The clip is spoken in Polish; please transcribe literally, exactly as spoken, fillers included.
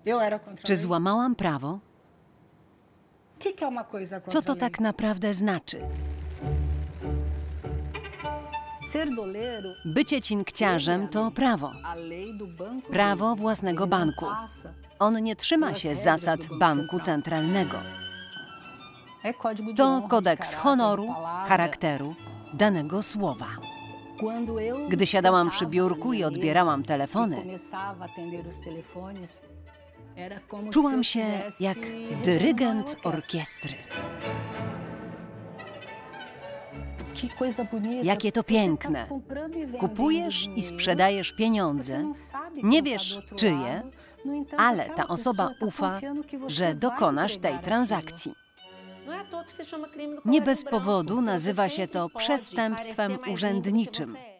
Czy złamałam prawo? Co to tak naprawdę znaczy? Bycie cinkciarzem to prawo. Prawo własnego banku. On nie trzyma się zasad banku centralnego. To kodeks honoru, charakteru, danego słowa. Gdy siadałam przy biurku i odbierałam telefony, czułam się jak dyrygent orkiestry. Jakie to piękne. Kupujesz i sprzedajesz pieniądze, nie wiesz czyje, ale ta osoba ufa, że dokonasz tej transakcji. Nie bez powodu nazywa się to przestępstwem urzędniczym.